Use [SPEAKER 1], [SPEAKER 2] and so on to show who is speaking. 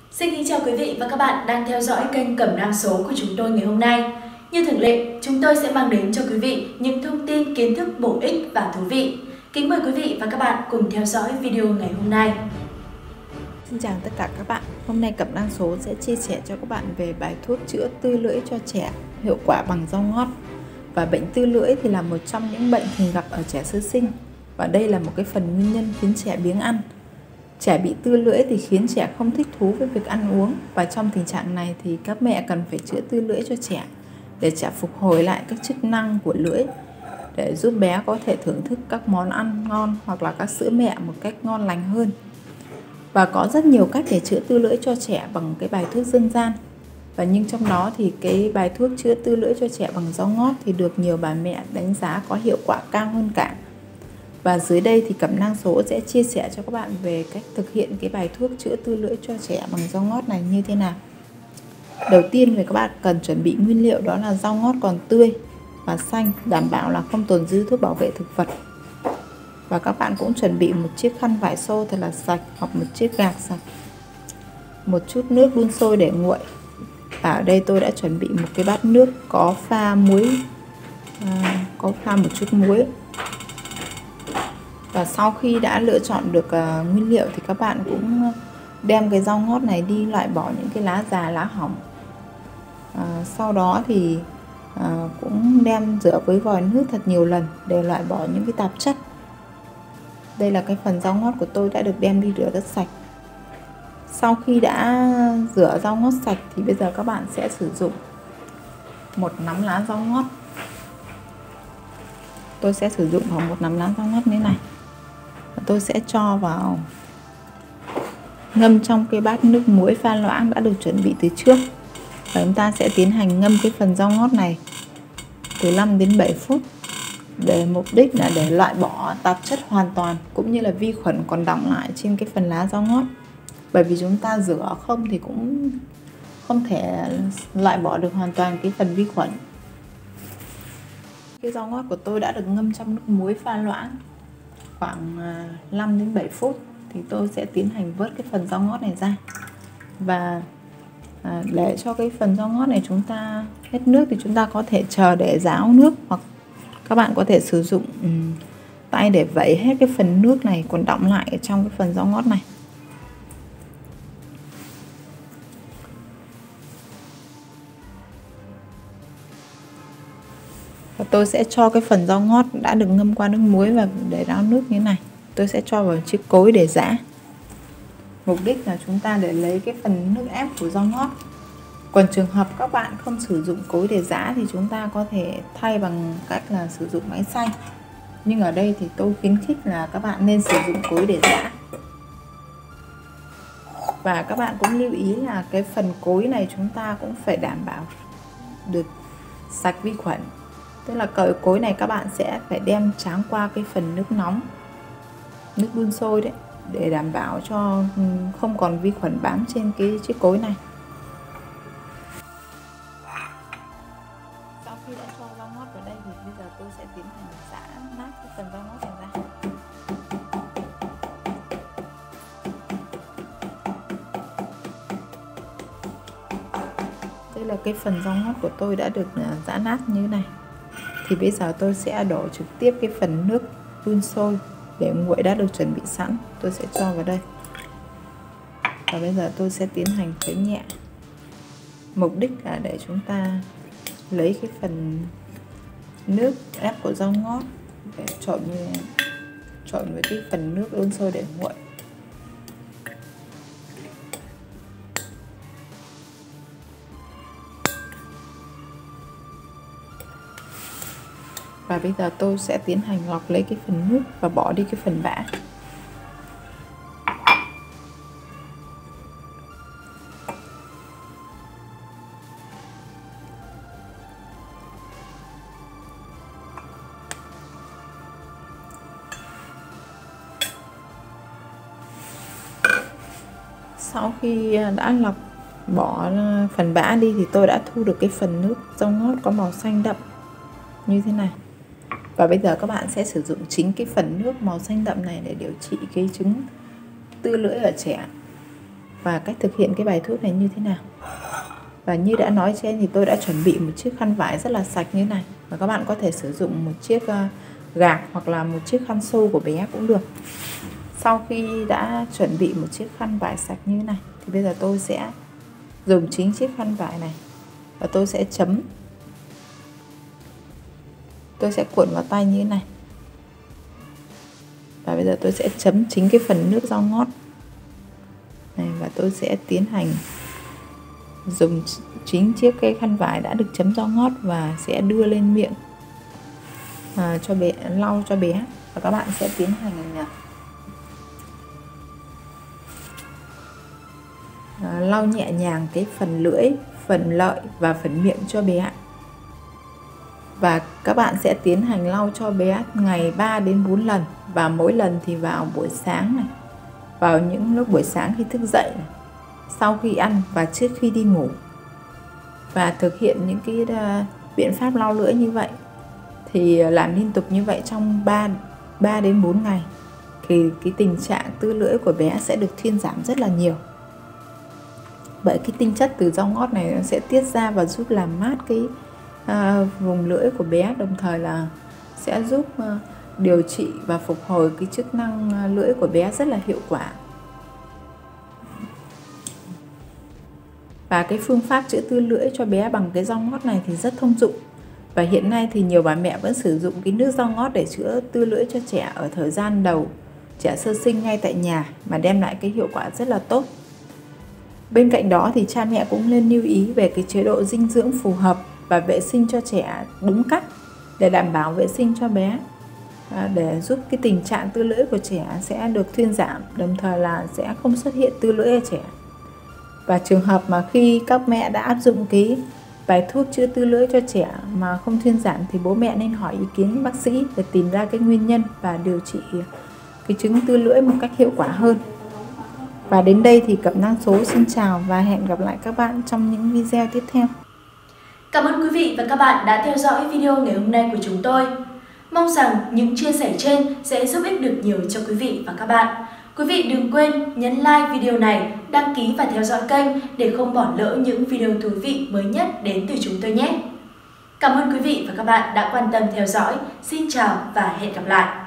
[SPEAKER 1] Xin kính chào quý vị và các bạn đang theo dõi kênh Cẩm Nang Số của chúng tôi ngày hôm nay. Như thường lệ, chúng tôi sẽ mang đến cho quý vị những thông tin kiến thức bổ ích và thú vị. Kính mời quý vị và các bạn cùng theo dõi video ngày hôm nay.
[SPEAKER 2] Xin chào tất cả các bạn. Hôm nay Cẩm Nang Số sẽ chia sẻ cho các bạn về bài thuốc chữa tư lưỡi cho trẻ hiệu quả bằng rau ngót. Và bệnh tư lưỡi thì là một trong những bệnh thường gặp ở trẻ sơ sinh. Và đây là một cái phần nguyên nhân khiến trẻ biếng ăn. Trẻ bị tư lưỡi thì khiến trẻ không thích thú với việc ăn uống. Và trong tình trạng này thì các mẹ cần phải chữa tư lưỡi cho trẻ để trẻ phục hồi lại các chức năng của lưỡi, để giúp bé có thể thưởng thức các món ăn ngon hoặc là các sữa mẹ một cách ngon lành hơn. Và có rất nhiều cách để chữa tư lưỡi cho trẻ bằng cái bài thuốc dân gian. Và nhưng trong đó thì cái bài thuốc chữa tư lưỡi cho trẻ bằng rau ngót thì được nhiều bà mẹ đánh giá có hiệu quả cao hơn cả. Và dưới đây thì Cẩm Nang Số sẽ chia sẻ cho các bạn về cách thực hiện cái bài thuốc chữa tư lưỡi cho trẻ bằng rau ngót này như thế nào. Đầu tiên thì các bạn cần chuẩn bị nguyên liệu, đó là rau ngót còn tươi và xanh, đảm bảo là không tồn dư thuốc bảo vệ thực vật. Và các bạn cũng chuẩn bị một chiếc khăn vải xô thật là sạch hoặc một chiếc gạc sạch, một chút nước đun sôi để nguội. Và ở đây tôi đã chuẩn bị một cái bát nước có pha muối, một chút muối. Và sau khi đã lựa chọn được nguyên liệu thì các bạn cũng đem cái rau ngót này đi loại bỏ những cái lá già, lá hỏng. Sau đó thì cũng đem rửa với vòi nước thật nhiều lần để loại bỏ những cái tạp chất. Đây là cái phần rau ngót của tôi đã được đem đi rửa rất sạch. Sau khi đã rửa rau ngót sạch thì bây giờ các bạn sẽ sử dụng một nắm lá rau ngót. Tôi sẽ sử dụng khoảng một nắm lá rau ngót như thế này. Tôi sẽ cho vào ngâm trong cái bát nước muối pha loãng đã được chuẩn bị từ trước. Và chúng ta sẽ tiến hành ngâm cái phần rau ngót này từ 5 đến 7 phút để mục đích là để loại bỏ tạp chất hoàn toàn cũng như là vi khuẩn còn đọng lại trên cái phần lá rau ngót. Bởi vì chúng ta rửa không thì cũng không thể loại bỏ được hoàn toàn cái phần vi khuẩn. Cái rau ngót của tôi đã được ngâm trong nước muối pha loãng khoảng 5 đến 7 phút thì tôi sẽ tiến hành vớt cái phần rau ngót này ra. Và để cho cái phần rau ngót này chúng ta hết nước thì chúng ta có thể chờ để ráo nước, hoặc các bạn có thể sử dụng tay để vẩy hết cái phần nước này còn đọng lại ở trong cái phần rau ngót này. Và tôi sẽ cho cái phần rau ngót đã được ngâm qua nước muối và để ráo nước như thế này, tôi sẽ cho vào chiếc cối để giã. Mục đích là chúng ta để lấy cái phần nước ép của rau ngót. Còn trường hợp các bạn không sử dụng cối để giã thì chúng ta có thể thay bằng cách là sử dụng máy xay. Nhưng ở đây thì tôi khuyến khích là các bạn nên sử dụng cối để giã. Và các bạn cũng lưu ý là cái phần cối này chúng ta cũng phải đảm bảo được sạch vi khuẩn. Tức là cối này các bạn sẽ phải đem tráng qua cái phần nước nóng, nước đun sôi đấy, để đảm bảo cho không còn vi khuẩn bám trên cái chiếc cối này. Sau khi đã cho rau ngót vào đây thì bây giờ tôi sẽ tiến hành giã nát cái phần rau ngót này ra. Đây là cái phần rau ngót của tôi đã được giã nát như thế này. Thì bây giờ tôi sẽ đổ trực tiếp cái phần nước đun sôi để nguội đã được chuẩn bị sẵn, tôi sẽ cho vào đây. Và bây giờ tôi sẽ tiến hành khuấy nhẹ. Mục đích là để chúng ta lấy cái phần nước ép của rau ngót để trộn với cái phần nước đun sôi để nguội. Và bây giờ tôi sẽ tiến hành lọc lấy cái phần nước và bỏ đi cái phần bã. Sau khi đã lọc bỏ phần bã đi thì tôi đã thu được cái phần nước rau ngót có màu xanh đậm như thế này. Và bây giờ các bạn sẽ sử dụng chính cái phần nước màu xanh đậm này để điều trị cái chứng tư lưỡi ở trẻ. và cách thực hiện cái bài thuốc này như thế nào. Và như đã nói trên thì tôi đã chuẩn bị một chiếc khăn vải rất là sạch như thế này, và các bạn có thể sử dụng một chiếc gạc hoặc là một chiếc khăn xô của bé cũng được. Sau khi đã chuẩn bị một chiếc khăn vải sạch như thế này thì bây giờ tôi sẽ dùng chính chiếc khăn vải này và tôi sẽ chấm. Tôi sẽ cuộn vào tay như thế này. Và bây giờ tôi sẽ chấm chính cái phần nước rau ngót này, và tôi sẽ tiến hành dùng chính chiếc cái khăn vải đã được chấm rau ngót và sẽ đưa lên miệng cho bé, lau cho bé. Và các bạn sẽ tiến hành lau nhẹ nhàng cái phần lưỡi, phần lợi và phần miệng cho bé. Và các bạn sẽ tiến hành lau cho bé ngày 3 đến 4 lần, và mỗi lần thì vào buổi sáng này, vào những lúc buổi sáng khi thức dậy này, sau khi ăn và trước khi đi ngủ. Và thực hiện những cái biện pháp lau lưỡi như vậy thì làm liên tục như vậy trong 3 đến 4 ngày thì cái tình trạng tư lưỡi của bé sẽ được thuyên giảm rất là nhiều. Bởi cái tinh chất từ rau ngót này nó sẽ tiết ra và giúp làm mát cái vùng lưỡi của bé, đồng thời là sẽ giúp điều trị và phục hồi cái chức năng lưỡi của bé rất là hiệu quả. Và cái phương pháp chữa tư lưỡi cho bé bằng cái rau ngót này thì rất thông dụng. Và hiện nay thì nhiều bà mẹ vẫn sử dụng cái nước rau ngót để chữa tư lưỡi cho trẻ ở thời gian đầu trẻ sơ sinh ngay tại nhà, mà đem lại cái hiệu quả rất là tốt. Bên cạnh đó thì cha mẹ cũng nên lưu ý về cái chế độ dinh dưỡng phù hợp và vệ sinh cho trẻ đúng cách để đảm bảo vệ sinh cho bé, để giúp cái tình trạng tư lưỡi của trẻ sẽ được thuyên giảm, đồng thời là sẽ không xuất hiện tư lưỡi ở trẻ. Và trường hợp mà khi các mẹ đã áp dụng cái bài thuốc chữa tư lưỡi cho trẻ mà không thuyên giảm thì bố mẹ nên hỏi ý kiến bác sĩ để tìm ra cái nguyên nhân và điều trị cái chứng tư lưỡi một cách hiệu quả hơn. Và đến đây thì Cẩm Nang Số xin chào và hẹn gặp lại các bạn trong những video tiếp theo.
[SPEAKER 1] Cảm ơn quý vị và các bạn đã theo dõi video ngày hôm nay của chúng tôi. Mong rằng những chia sẻ trên sẽ giúp ích được nhiều cho quý vị và các bạn. Quý vị đừng quên nhấn like video này, đăng ký và theo dõi kênh để không bỏ lỡ những video thú vị mới nhất đến từ chúng tôi nhé. Cảm ơn quý vị và các bạn đã quan tâm theo dõi. Xin chào và hẹn gặp lại.